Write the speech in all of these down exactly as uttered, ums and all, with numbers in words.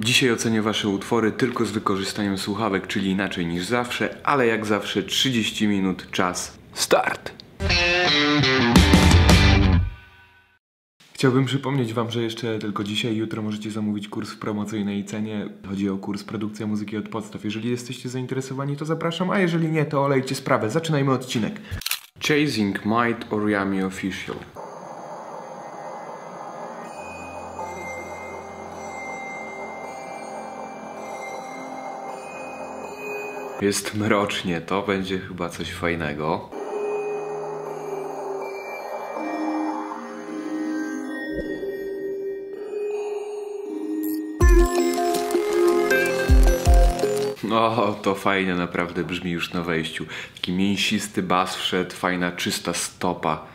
Dzisiaj ocenię wasze utwory tylko z wykorzystaniem słuchawek, czyli inaczej niż zawsze, ale jak zawsze trzydzieści minut, czas, start! Chciałbym przypomnieć wam, że jeszcze tylko dzisiaj i jutro możecie zamówić kurs w promocyjnej cenie. Chodzi o kurs Produkcja muzyki od podstaw. Jeżeli jesteście zainteresowani, to zapraszam, a jeżeli nie, to olejcie sprawę. Zaczynajmy odcinek. Chasing Might Oriami Official. Jest mrocznie, to będzie chyba coś fajnego. O, to fajnie naprawdę brzmi już na wejściu. Taki mięsisty bas wszedł, fajna czysta stopa.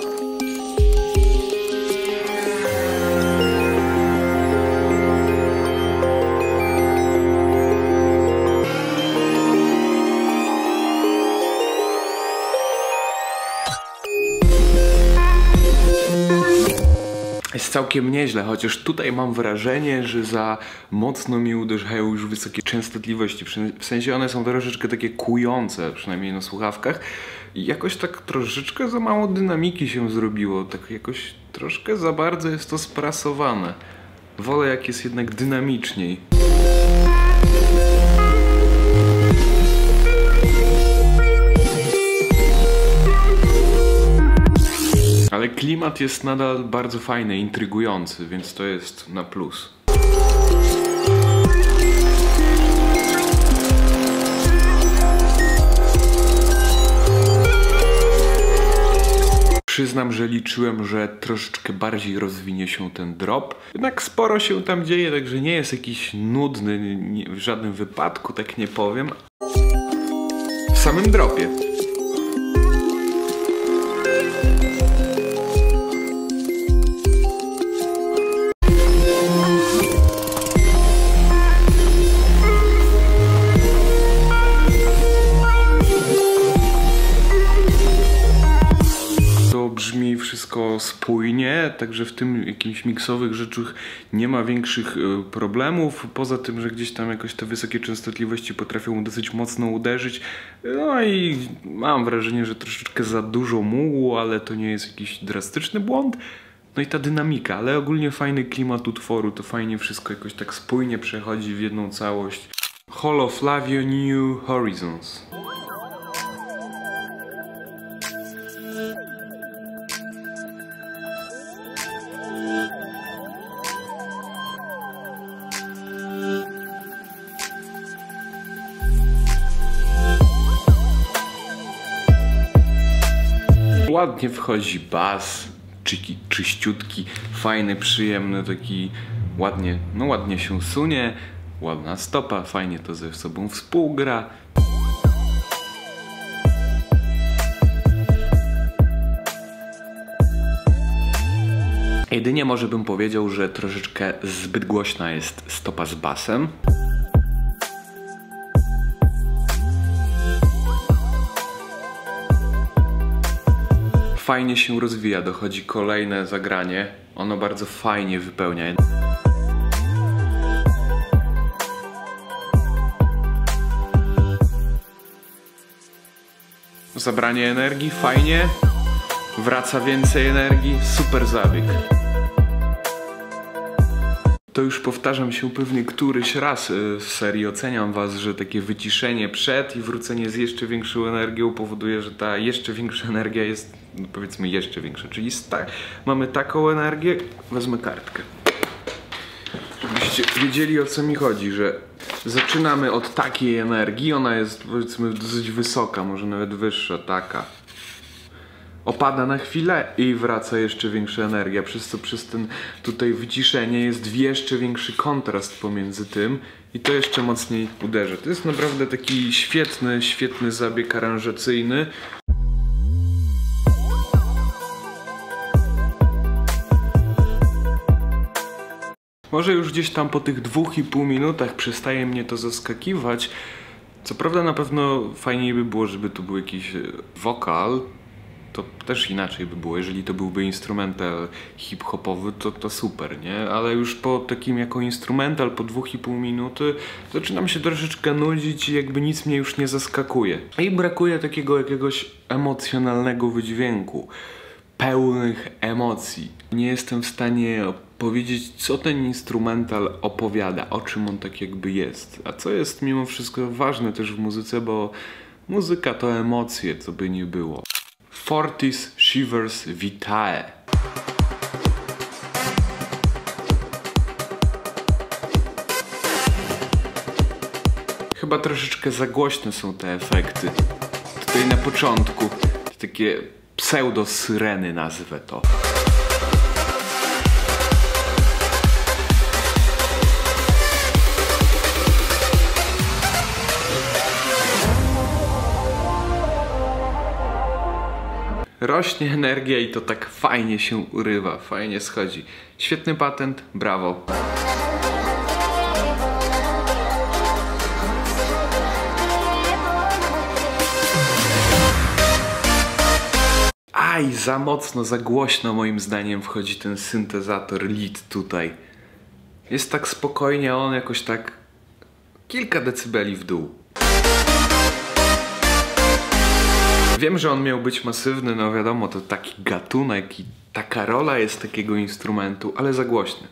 Jest całkiem nieźle, chociaż tutaj mam wrażenie, że za mocno mi uderzają już wysokie częstotliwości. W sensie one są troszeczkę takie kujące, przynajmniej na słuchawkach. I jakoś tak troszeczkę za mało dynamiki się zrobiło. Tak jakoś troszkę za bardzo jest to sprasowane. Wolę jak jest jednak dynamiczniej. Ale klimat jest nadal bardzo fajny, intrygujący, więc to jest na plus. Przyznam, że liczyłem, że troszeczkę bardziej rozwinie się ten drop. Jednak sporo się tam dzieje, także nie jest jakiś nudny, nie, w żadnym wypadku, tak nie powiem. W samym dropie. Brzmi wszystko spójnie, także w tym jakimś miksowych rzeczach nie ma większych y, problemów, poza tym, że gdzieś tam jakoś te wysokie częstotliwości potrafią dosyć mocno uderzyć. No i mam wrażenie, że troszeczkę za dużo mułu, ale to nie jest jakiś drastyczny błąd. No i ta dynamika, ale ogólnie fajny klimat utworu, to fajnie wszystko jakoś tak spójnie przechodzi w jedną całość. Holo Flavio New Horizons. Ładnie wchodzi bas, czyki, czyściutki, fajny, przyjemny, taki ładnie, no ładnie się sunie, ładna stopa, fajnie to ze sobą współgra. Jedynie może bym powiedział, że troszeczkę zbyt głośna jest stopa z basem. Fajnie się rozwija, dochodzi kolejne zagranie. Ono bardzo fajnie wypełnia. Zabranie energii, fajnie. Wraca więcej energii, super zabieg. To już powtarzam się pewnie któryś raz w serii, oceniam was, że takie wyciszenie przed i wrócenie z jeszcze większą energią powoduje, że ta jeszcze większa energia jest, no powiedzmy jeszcze większa, czyli tak, mamy taką energię, wezmę kartkę. Żebyście wiedzieli, o co mi chodzi, że zaczynamy od takiej energii, ona jest powiedzmy dosyć wysoka, może nawet wyższa, taka. Opada na chwilę i wraca jeszcze większa energia, przez co przez ten tutaj wyciszenie jest jeszcze większy kontrast pomiędzy tym i to jeszcze mocniej uderza. To jest naprawdę taki świetny, świetny zabieg aranżacyjny. Może już gdzieś tam po tych dwóch i pół minutach przestaje mnie to zaskakiwać. Co prawda na pewno fajniej by było, żeby tu był jakiś wokal, to też inaczej by było. Jeżeli to byłby instrumental hip-hopowy, to, to super, nie? Ale już po takim jako instrumental, po dwóch i pół minuty zaczynam się troszeczkę nudzić i jakby nic mnie już nie zaskakuje. I brakuje takiego jakiegoś emocjonalnego wydźwięku, pełnych emocji. Nie jestem w stanie powiedzieć, co ten instrumental opowiada, o czym on tak jakby jest. A co jest mimo wszystko ważne też w muzyce, bo muzyka to emocje, co by nie było. Fortis Shivers Vitae. Chyba troszeczkę za głośne są te efekty. Tutaj na początku takie pseudo-syreny nazwę to. Rośnie energia i to tak fajnie się urywa, fajnie schodzi. Świetny patent, brawo. Aj, za mocno, za głośno moim zdaniem wchodzi ten syntezator lead tutaj. Jest tak spokojnie, a on jakoś tak kilka decybeli w dół. Wiem, że on miał być masywny, no wiadomo, to taki gatunek i taka rola jest takiego instrumentu, ale za głośny.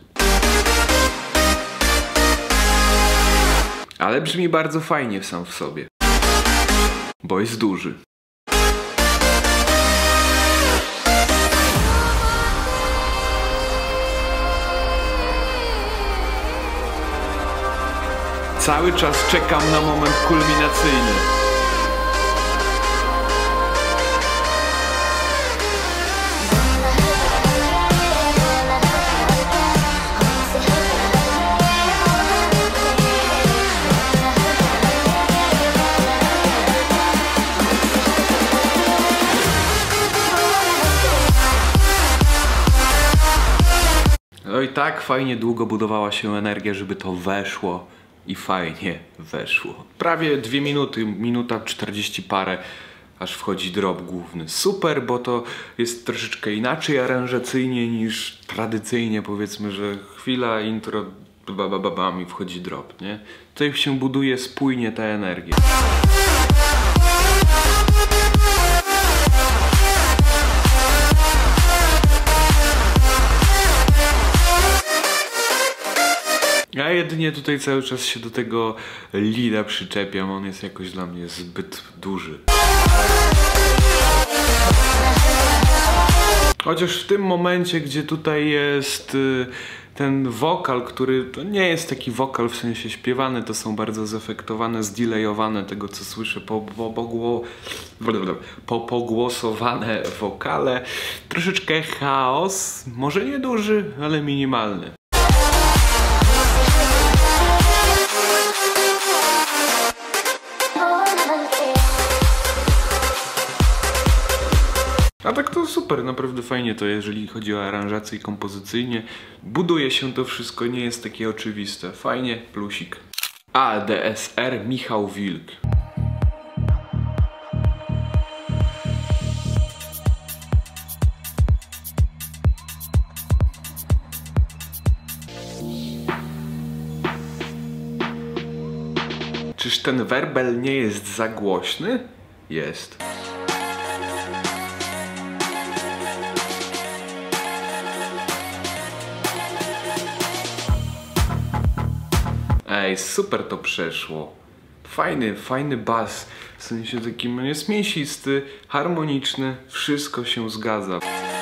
Ale brzmi bardzo fajnie sam w sobie, bo jest duży. Cały czas czekam na moment kulminacyjny. No i tak fajnie długo budowała się energia, żeby to weszło i fajnie weszło. Prawie dwie minuty, minuta czterdzieści parę, aż wchodzi drop główny. Super, bo to jest troszeczkę inaczej aranżacyjnie niż tradycyjnie, powiedzmy, że chwila, intro, babababam i wchodzi drop, nie? Tutaj się buduje spójnie ta energia. Ja jedynie tutaj cały czas się do tego leada przyczepiam, on jest jakoś dla mnie zbyt duży. Chociaż w tym momencie, gdzie tutaj jest ten wokal, który to nie jest taki wokal w sensie śpiewany, to są bardzo zefektowane, zdelayowane tego, co słyszę, po, po, po, po, pogłosowane wokale. Troszeczkę chaos, może nie duży, ale minimalny. A tak to super, naprawdę fajnie to, jeżeli chodzi o aranżację i kompozycyjnie. Buduje się to wszystko, nie jest takie oczywiste. Fajnie, plusik. A D S R Michał Wilk. Czyż ten werbel nie jest za głośny? Jest. Ej, super to przeszło. Fajny, fajny bas. W sensie takim jest mięsisty, harmoniczny, wszystko się zgadza.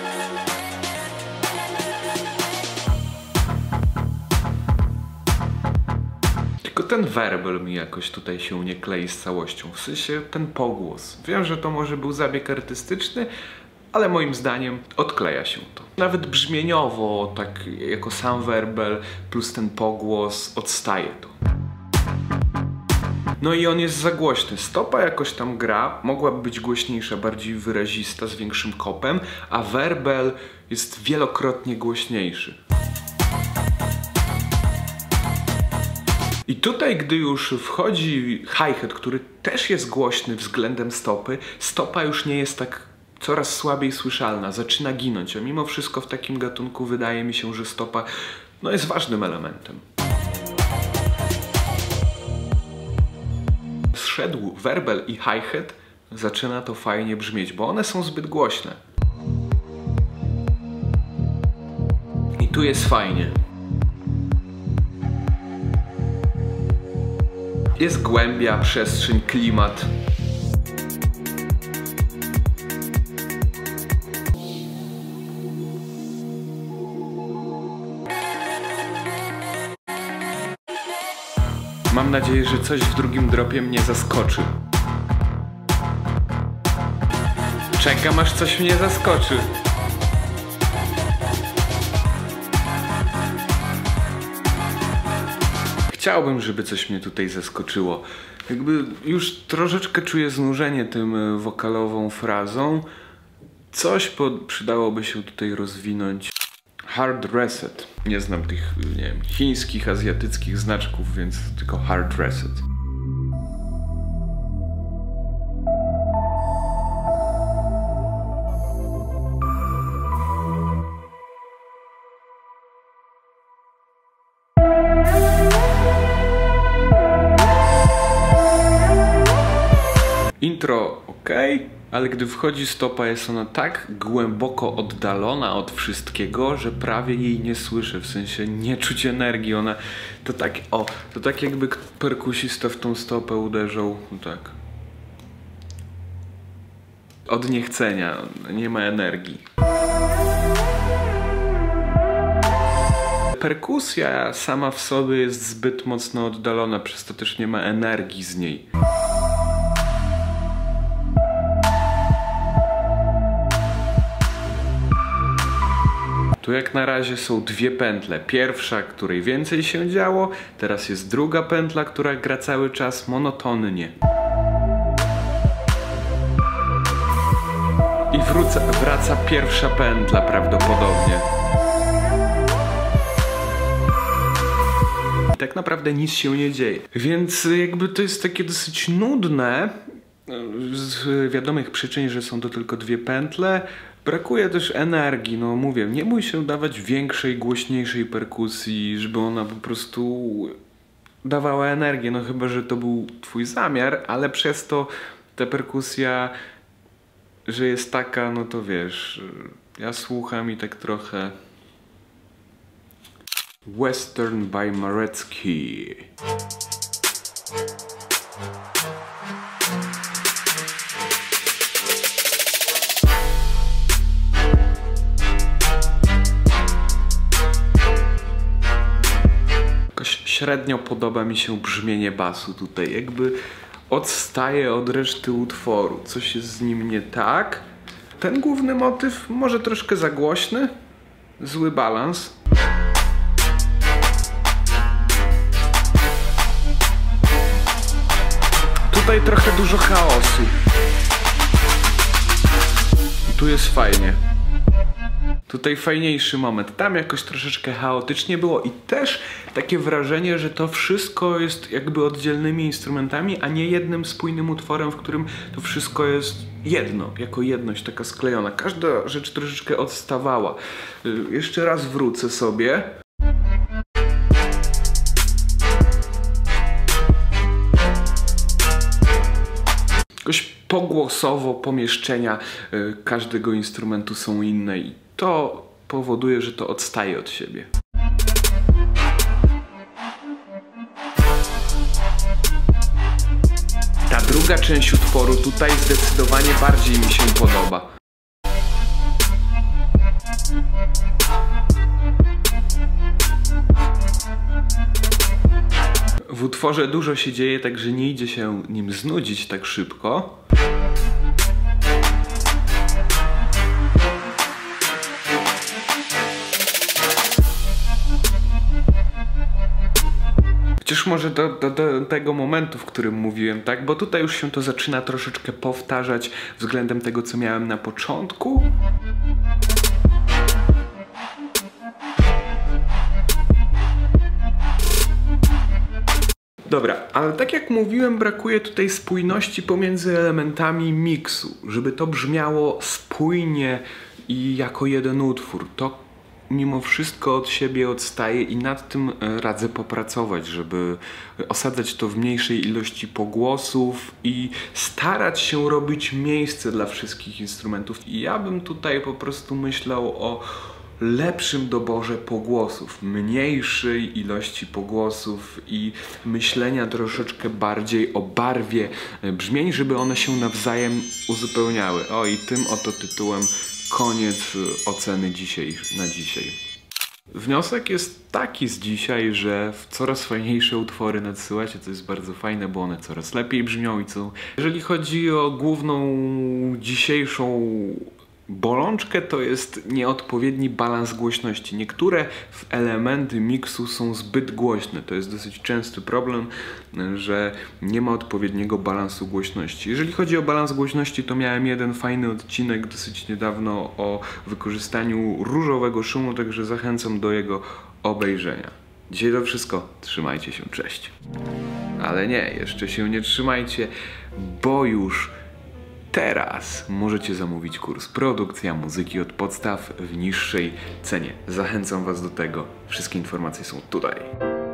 Tylko ten werbel mi jakoś tutaj się nie klei z całością. W sensie ten pogłos. Wiem, że to może był zabieg artystyczny, ale moim zdaniem odkleja się to. Nawet brzmieniowo, tak jako sam werbel plus ten pogłos, odstaje to. No i on jest za głośny. Stopa jakoś tam gra, mogłaby być głośniejsza, bardziej wyrazista, z większym kopem, a werbel jest wielokrotnie głośniejszy. I tutaj, gdy już wchodzi hi-hat, który też jest głośny względem stopy, stopa już nie jest tak coraz słabiej słyszalna, zaczyna ginąć, a mimo wszystko w takim gatunku wydaje mi się, że stopa no, jest ważnym elementem. Zszedł werbel i hi-hat, zaczyna to fajnie brzmieć, bo one są zbyt głośne. I tu jest fajnie. Jest głębia, przestrzeń, klimat. Mam nadzieję, że coś w drugim dropie mnie zaskoczy. Czekam, aż coś mnie zaskoczy. Chciałbym, żeby coś mnie tutaj zaskoczyło. Jakby już troszeczkę czuję znużenie tym wokalową frazą. Coś pod, przydałoby się tutaj rozwinąć. Hard reset. Nie znam tych, nie wiem, chińskich, azjatyckich znaczków, więc tylko hard reset. Intro ok, ale gdy wchodzi stopa, jest ona tak głęboko oddalona od wszystkiego, że prawie jej nie słyszę, w sensie nie czuć energii. Ona to tak, o, to tak jakby perkusista w tą stopę uderzał, no tak. Od niechcenia, nie ma energii. Perkusja sama w sobie jest zbyt mocno oddalona, przez to też nie ma energii z niej. Tu jak na razie są dwie pętle. Pierwsza, której więcej się działo, teraz jest druga pętla, która gra cały czas monotonnie. I wróca, wraca pierwsza pętla prawdopodobnie. I tak naprawdę nic się nie dzieje. Więc jakby to jest takie dosyć nudne, z wiadomych przyczyn, że są to tylko dwie pętle. Brakuje też energii, no mówię, nie bój się dawać większej, głośniejszej perkusji, żeby ona po prostu dawała energię, no chyba, że to był twój zamiar, ale przez to ta perkusja, że jest taka, no to wiesz, ja słucham i tak trochę... Western by Marecki. Średnio podoba mi się brzmienie basu tutaj, jakby odstaje od reszty utworu. Coś jest z nim nie tak. Ten główny motyw może troszkę za głośny, zły balans. Tutaj trochę dużo chaosu. Tu jest fajnie. Tutaj fajniejszy moment. Tam jakoś troszeczkę chaotycznie było i też takie wrażenie, że to wszystko jest jakby oddzielnymi instrumentami, a nie jednym spójnym utworem, w którym to wszystko jest jedno, jako jedność taka sklejona. Każda rzecz troszeczkę odstawała. Jeszcze raz wrócę sobie. Jakoś pogłosowo pomieszczenia każdego instrumentu są inne i to powoduje, że to odstaje od siebie. Ta druga część utworu tutaj zdecydowanie bardziej mi się podoba. W utworze dużo się dzieje, także nie idzie się nim znudzić tak szybko. Chociaż może do, do, do tego momentu, w którym mówiłem, tak? Bo tutaj już się to zaczyna troszeczkę powtarzać względem tego, co miałem na początku. Dobra, ale tak jak mówiłem, brakuje tutaj spójności pomiędzy elementami miksu. Żeby to brzmiało spójnie i jako jeden utwór, to mimo wszystko od siebie odstaje i nad tym radzę popracować, żeby osadzać to w mniejszej ilości pogłosów i starać się robić miejsce dla wszystkich instrumentów. I ja bym tutaj po prostu myślał o lepszym doborze pogłosów, mniejszej ilości pogłosów i myślenia troszeczkę bardziej o barwie brzmień, żeby one się nawzajem uzupełniały. O, i tym oto tytułem koniec oceny dzisiaj, na dzisiaj. Wniosek jest taki z dzisiaj, że coraz fajniejsze utwory nadsyłacie, co jest bardzo fajne, bo one coraz lepiej brzmią i co... Jeżeli chodzi o główną dzisiejszą bolączkę, to jest nieodpowiedni balans głośności. Niektóre elementy miksu są zbyt głośne. To jest dosyć częsty problem, że nie ma odpowiedniego balansu głośności. Jeżeli chodzi o balans głośności, to miałem jeden fajny odcinek dosyć niedawno o wykorzystaniu różowego szumu, także zachęcam do jego obejrzenia. Dzisiaj to wszystko. Trzymajcie się, cześć. Ale nie, jeszcze się nie trzymajcie, bo już teraz możecie zamówić kurs Produkcja muzyki od podstaw w niższej cenie. Zachęcam Was do tego. Wszystkie informacje są tutaj.